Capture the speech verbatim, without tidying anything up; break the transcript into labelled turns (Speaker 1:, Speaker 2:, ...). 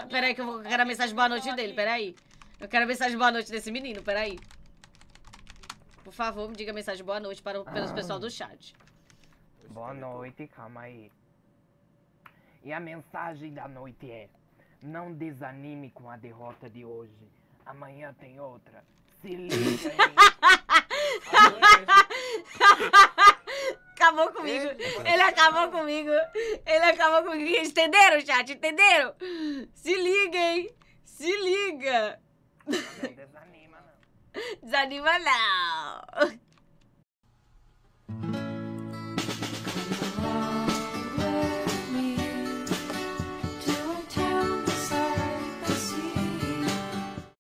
Speaker 1: Peraí que eu, vou, eu quero a mensagem de boa noite dele, peraí. Eu quero a mensagem de boa noite desse menino, peraí. Por favor, me diga a mensagem de boa noite para o pelos pessoal do chat.
Speaker 2: Boa noite, calma aí. E a mensagem da noite é: não desanime com a derrota de hoje. Amanhã tem outra. Se liga aí.
Speaker 1: Acabou comigo. Ele acabou comigo. Ele acabou comigo. Entenderam, chat? Entenderam? Se liga, hein? Se liga.
Speaker 2: Não desanima, não.
Speaker 1: Desanima não.